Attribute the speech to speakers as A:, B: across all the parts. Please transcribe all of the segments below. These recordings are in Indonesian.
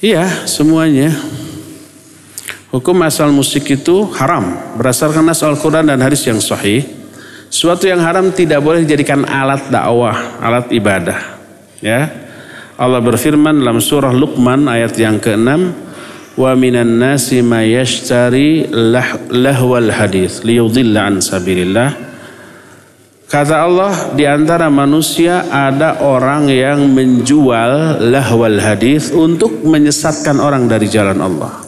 A: Iya, semuanya. Hukum asal musik itu haram berdasarkan nas Al-Quran dan hadis yang sahih. Suatu yang haram tidak boleh dijadikan alat dakwah, alat ibadah. Ya, Allah berfirman dalam surah Luqman ayat yang ke-6, wa minan nasi ma yashtari lahwal hadits liyudilla an sabilillah. Kata Allah, di antara manusia ada orang yang menjual lahwal hadits untuk menyesatkan orang dari jalan Allah.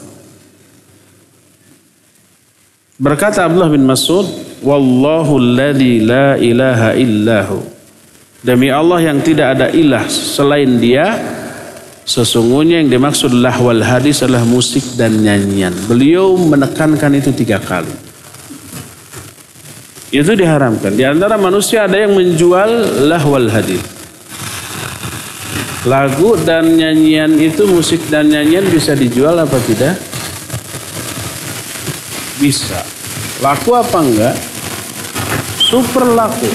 A: Berkata Abdullah bin Mas'ud, wallahu alladzi la ilaha illahu. Demi Allah yang tidak ada ilah selain Dia, sesungguhnya yang dimaksud lahwal hadits adalah musik dan nyanyian. Beliau menekankan itu 3 kali. Itu diharamkan. Di antara manusia ada yang menjual lahwal hadits. Lagu dan nyanyian itu, musik dan nyanyian bisa dijual apa tidak? Bisa. Laku apa enggak? Super laku.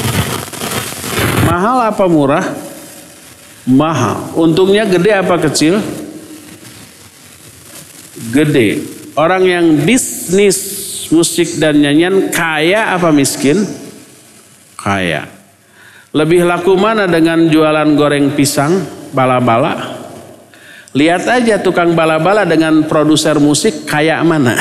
A: Mahal apa murah? Mahal. Untungnya gede apa kecil? Gede. Orang yang bisnis musik dan nyanyian kaya apa miskin? Kaya. Lebih laku mana dengan jualan goreng pisang, bala-bala? Lihat aja tukang bala-bala dengan produser musik kaya mana?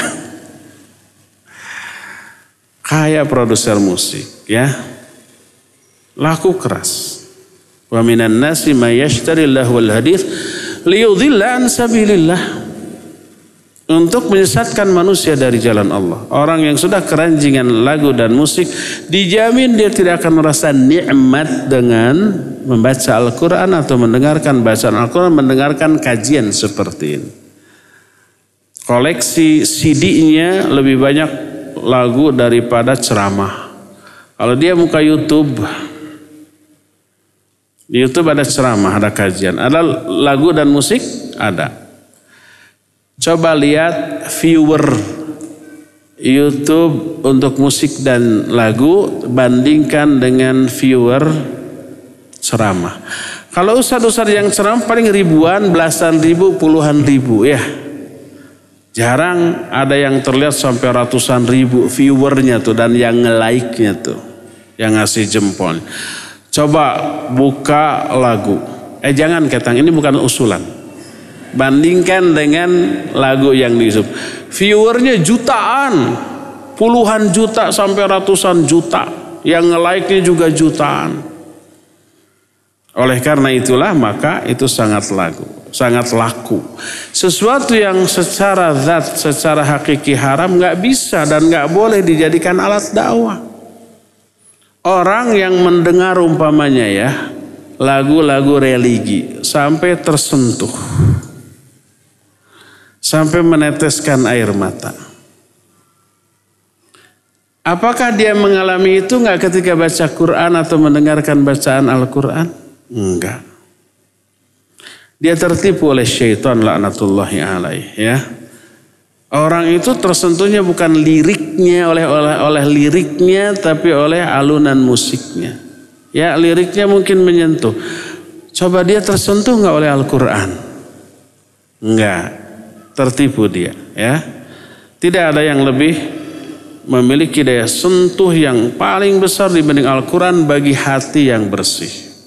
A: Kaya produser musik, ya. Laku keras. Wa minan nasi may yashtari lahwal hadits liyudilla an sabilillah. Untuk menyesatkan manusia dari jalan Allah. Orang yang sudah keranjingan lagu dan musik, dijamin dia tidak akan merasa nikmat dengan membaca Al-Quran atau mendengarkan bacaan Al-Quran, mendengarkan kajian seperti ini. Koleksi CD-nya lebih banyak lagu daripada ceramah. Kalau dia buka YouTube, di YouTube ada ceramah, ada kajian, ada lagu dan musik, ada. Coba lihat viewer YouTube untuk musik dan lagu, bandingkan dengan viewer ceramah. Kalau ustadz-ustadz yang ceramah paling ribuan, belasan ribu, puluhan ribu ya. Jarang ada yang terlihat sampai ratusan ribu viewernya tuh dan yang nge-like-nya tuh, yang ngasih jempol. Coba buka lagu. Jangan ketang, ini bukan usulan. Bandingkan dengan lagu yang di YouTube. Viewernya jutaan, puluhan juta sampai ratusan juta. Yang nge-like-nya juga jutaan. Oleh karena itulah maka itu sangat laku. Sesuatu yang secara zat, secara hakiki haram nggak bisa dan nggak boleh dijadikan alat dakwah. Orang yang mendengar umpamanya ya lagu-lagu religi sampai tersentuh, sampai meneteskan air mata. Apakah dia mengalami itu enggak ketika baca Quran atau mendengarkan bacaan Al-Quran? Enggak. Dia tertipu oleh syaitan laknatullahi alaih ya. Orang itu tersentuhnya bukan liriknya oleh liriknya tapi oleh alunan musiknya. Ya, liriknya mungkin menyentuh. Coba dia tersentuh enggak oleh Al-Quran? Enggak. Tertipu dia ya. Tidak ada yang lebih memiliki daya sentuh yang paling besar dibanding Al-Quran bagi hati yang bersih.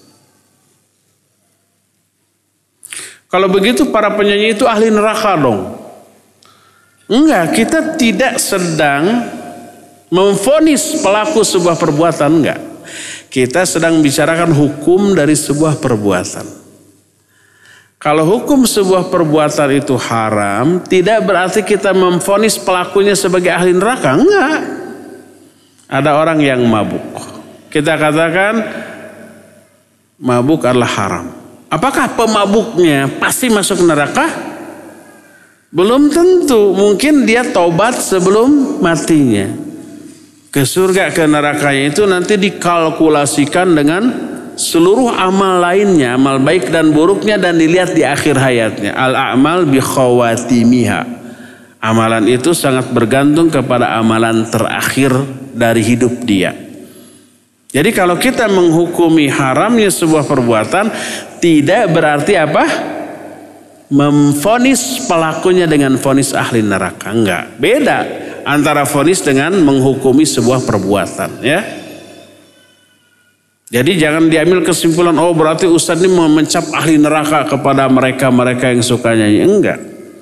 A: Kalau begitu para penyanyi itu ahli neraka dong. Enggak, kita tidak sedang memvonis pelaku sebuah perbuatan, enggak. Kita sedang bicarakan hukum dari sebuah perbuatan. Kalau hukum sebuah perbuatan itu haram, tidak berarti kita memvonis pelakunya sebagai ahli neraka. Enggak. Ada orang yang mabuk. Kita katakan mabuk adalah haram. Apakah pemabuknya pasti masuk neraka? Belum tentu. Mungkin dia taubat sebelum matinya. Ke surga ke nerakanya itu nanti dikalkulasikan dengan seluruh amal lainnya, amal baik dan buruknya, dan dilihat di akhir hayatnya. Al-a'mal bi khawatimiha. Amalan itu sangat bergantung kepada amalan terakhir dari hidup dia. Jadi kalau kita menghukumi haramnya sebuah perbuatan, tidak berarti apa? memvonis pelakunya dengan vonis ahli neraka. Enggak, beda antara vonis dengan menghukumi sebuah perbuatan, ya. Jadi jangan diambil kesimpulan, oh berarti Ustadz ini mencap ahli neraka kepada mereka yang suka nyanyi. Enggak.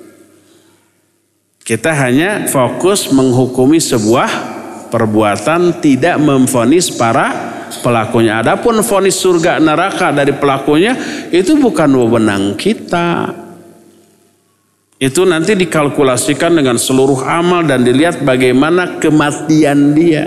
A: Kita hanya fokus menghukumi sebuah perbuatan, tidak memvonis para pelakunya. Adapun vonis surga neraka dari pelakunya itu bukan wewenang kita. Itu nanti dikalkulasikan dengan seluruh amal dan dilihat bagaimana kematian dia.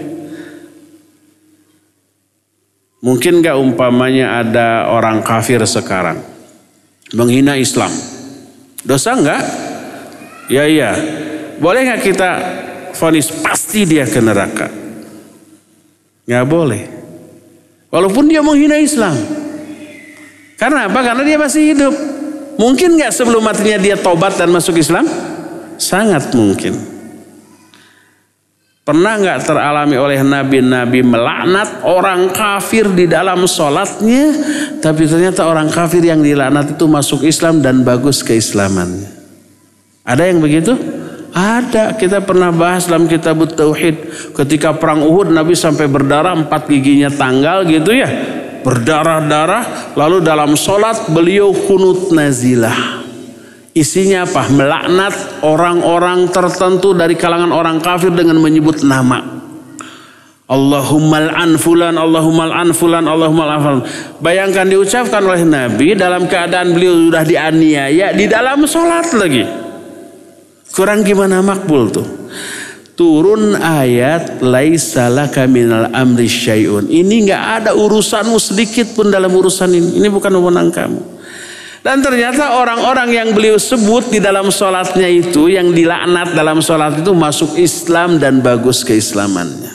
A: Mungkin gak umpamanya ada orang kafir sekarang menghina Islam, dosa enggak? Ya iya. Boleh gak kita vonis pasti dia ke neraka? Gak boleh. Walaupun dia menghina Islam. Karena apa? Karena dia masih hidup. Mungkin gak sebelum matinya dia tobat dan masuk Islam? Sangat mungkin. Pernah gak teralami oleh nabi-nabi melaknat orang kafir di dalam sholatnya, tapi ternyata orang kafir yang dilaknat itu masuk Islam dan bagus keislamannya? Ada yang begitu? Ada. Kita pernah bahas dalam kitab Tauhid. Ketika perang Uhud, Nabi sampai berdarah, 4 giginya tanggal gitu ya, berdarah-darah. Lalu dalam sholat beliau kunut nazilah. Isinya apa? Melaknat orang-orang tertentu dari kalangan orang kafir dengan menyebut nama. Allahumma al'an fulan, Allahumma al'an fulan, Allahumma al'an fulan. Bayangkan diucapkan oleh Nabi dalam keadaan beliau sudah dianiaya di dalam sholat lagi. Kurang gimana makbul tuh? Turun ayat laisa laka minal amri syai'un. Ini enggak ada urusanmu sedikit pun dalam urusan ini. Ini bukan wewenang kamu. Dan ternyata orang-orang yang beliau sebut di dalam sholatnya itu, yang dilaknat dalam sholat itu masuk Islam dan bagus keislamannya.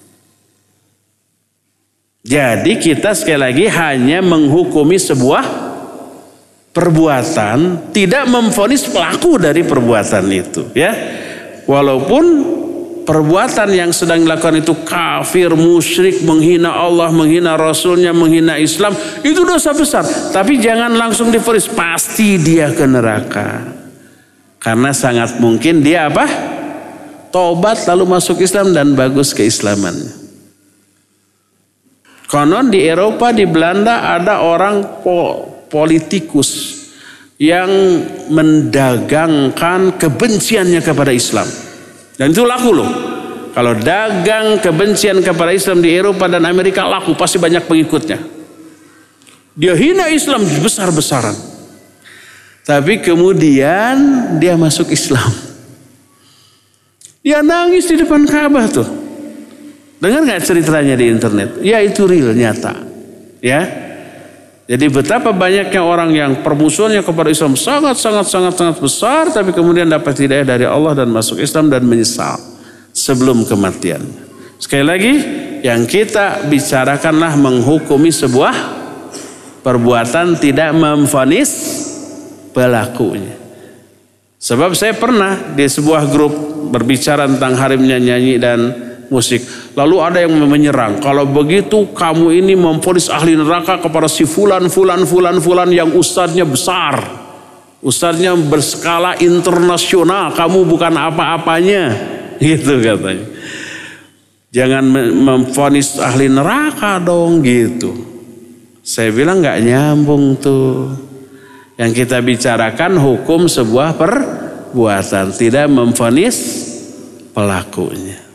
A: Jadi kita sekali lagi hanya menghukumi sebuah perbuatan, tidak memvonis pelaku dari perbuatan itu, ya. Walaupun perbuatan yang sedang dilakukan itu kafir, musyrik, menghina Allah, menghina Rasulnya, menghina Islam, itu dosa besar. Tapi jangan langsung divonis pasti dia ke neraka. Karena sangat mungkin dia apa? Tobat lalu masuk Islam dan bagus keislamannya. Konon di Eropa, di Belanda ada orang politikus yang mendagangkan kebenciannya kepada Islam. Dan itu laku loh. Kalau dagang kebencian kepada Islam di Eropa dan Amerika laku, pasti banyak pengikutnya. Dia hina Islam besar-besaran. Tapi kemudian dia masuk Islam. Dia nangis di depan Ka'bah tuh. Dengar gak ceritanya di internet? Ya itu real, nyata. Ya. Jadi betapa banyaknya orang yang permusuhannya kepada Islam sangat besar, tapi kemudian dapat hidayah dari Allah dan masuk Islam dan menyesal sebelum kematian. Sekali lagi, yang kita bicarakanlah menghukumi sebuah perbuatan, tidak memvonis pelakunya. Sebab saya pernah di sebuah grup berbicara tentang haramnya nyanyi dan musik. Lalu ada yang menyerang, kalau begitu kamu ini memvonis ahli neraka kepada si fulan yang ustadznya besar. Ustadznya berskala internasional, kamu bukan apa-apanya. Gitu katanya. Jangan memvonis ahli neraka dong gitu. Saya bilang gak nyambung tuh. Yang kita bicarakan hukum sebuah perbuatan, tidak memvonis pelakunya.